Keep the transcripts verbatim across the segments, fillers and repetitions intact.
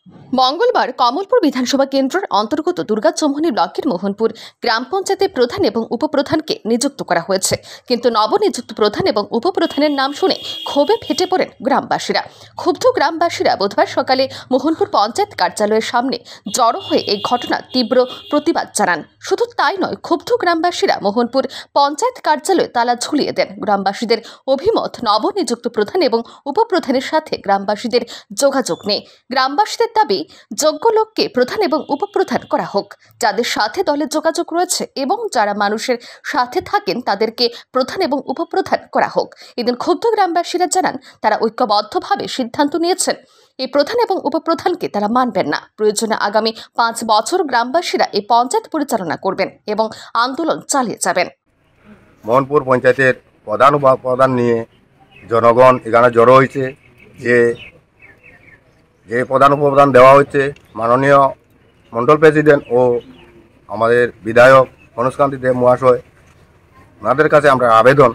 মঙ্গলবার কমলপুর বিধানসভা কেন্দ্রের অন্তর্গত দুর্গাচৌমুহনী ব্লকের মোহনপুর গ্রাম পঞ্চায়েতের প্রধান এবং উপপ্রধানকে নিযুক্ত করা হয়েছে, কিন্তু নবনিযুক্ত প্রধান এবং উপপ্রধানের নাম শুনে ক্ষোভে ফেটে পড়েন গ্রামবাসীরা। ক্ষুব্ধ গ্রামবাসীরা বুধবার সকালে মোহনপুর পঞ্চায়েত কার্যালয়ের সামনে জড়ো হয়ে এই ঘটনার তীব্র প্রতিবাদ জানান। শুধু তাই নয়, ক্ষুব্ধ গ্রামবাসীরা মোহনপুর পঞ্চায়েত কার্যালয়ে তালা ঝুলিয়ে দেন। গ্রামবাসীদের অভিমত, নবনিযুক্ত প্রধান এবং উপপ্রধানের সাথে গ্রামবাসীদের যোগাযোগ নেই। গ্রামবাসীদের দাবি, যোগ্য লোককে প্রধান এবং উপপ্রধান করা হোক, যাদের সাথে দলের যোগাযোগ রয়েছে এবং যারা মানুষের সাথে থাকেন তাদেরকে প্রধান এবং উপপ্রধান করা হোক। এদিন ক্ষুব্ধ গ্রামবাসীরা জানান, তারা ঐক্যবদ্ধভাবে সিদ্ধান্ত নিয়েছেন এই প্রধান এবং উপপ্রধানকে তারা মানবেন না। প্রয়োজনে আগামী পাঁচ বছর গ্রামবাসীরা এই পঞ্চায়েত পরিচালনা করবেন এবং আন্দোলন চালিয়ে যাবেন। মোহনপুর পঞ্চায়েতের প্রধান উপপ্রধান নিয়ে জনগণ এখানে জড়ো হয়েছে। যে যে প্রধান উপপ্রধান দেওয়া হচ্ছে মাননীয় মণ্ডল প্রেসিডেন্ট ও আমাদের বিধায়ক অনুষ্কান্তি দেব মহাশয়, ওনাদের কাছে আমরা আবেদন,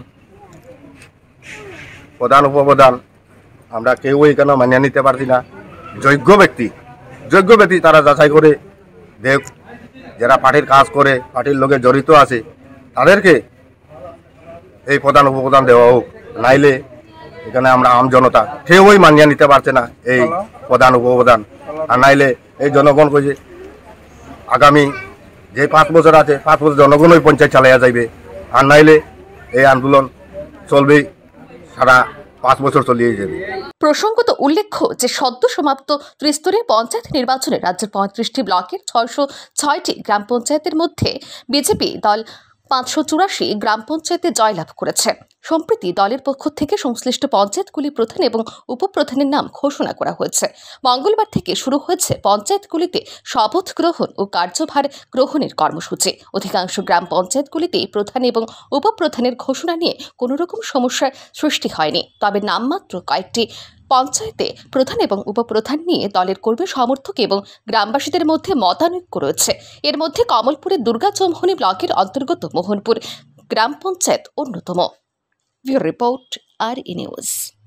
প্রধান উপপ্রধান আমরা কেউ এখানে মানিয়ে নিতে পারছি না। যোগ্য ব্যক্তি যোগ্য ব্যক্তি তারা যাচাই করে দেখ, যারা পার্টির কাজ করে, পার্টির লোকে জড়িত আছে, তাদেরকে এই প্রধান উপপ্রধান দেওয়া হোক। নাইলে এখানে আমরা আম জনতা কেউই মানিয়ে নিতে পারছে না এই প্রধান উপপ্রধান। আর নাইলে এই জনগণ কইছে আগামী যে পাঁচ বছর আছে, পাঁচ বছর জনগণ ওই পঞ্চায়েত চালাইয়া যাইবে। আর নাইলে এই আন্দোলন চলবে, সারা পাঁচ বছর চলিয়ে যাবে। প্রসঙ্গত উল্লেখ্য যে সদ্য সমাপ্ত ত্রিস্তরীয় পঞ্চায়েত নির্বাচনে রাজ্যের পঁয়ত্রিশটি ব্লকের ছয়শো ছয়টি গ্রাম পঞ্চায়েতের মধ্যে বিজেপি দল পাঁচশো চুরাশি গ্রাম পঞ্চায়েতে জয়লাভ করেছে। সম্প্রতি দলের পক্ষ থেকে সংশ্লিষ্ট পঞ্চায়েতগুলি প্রধান এবং উপপ্রধানের নাম ঘোষণা করা হয়েছে। মঙ্গলবার থেকে শুরু হয়েছে পঞ্চায়েতগুলিতে শপথ গ্রহণ ও কার্যভার গ্রহণের কর্মসূচি। অধিকাংশ গ্রাম পঞ্চায়েতগুলিতেই প্রধান এবং উপপ্রধানের ঘোষণা নিয়ে কোনো রকম সমস্যার সৃষ্টি হয়নি। তবে নামমাত্র কয়েকটি পঞ্চায়েতে প্রধান এবং উপপ্রধান নিয়ে দলের কর্মী সমর্থক এবং গ্রামবাসীদের মধ্যে মতানৈক্য রয়েছে। এর মধ্যে কমলপুরের দুর্গাচৌমুহনী ব্লকের অন্তর্গত মোহনপুর গ্রাম পঞ্চায়েত অন্যতম। Bureau report, R E news.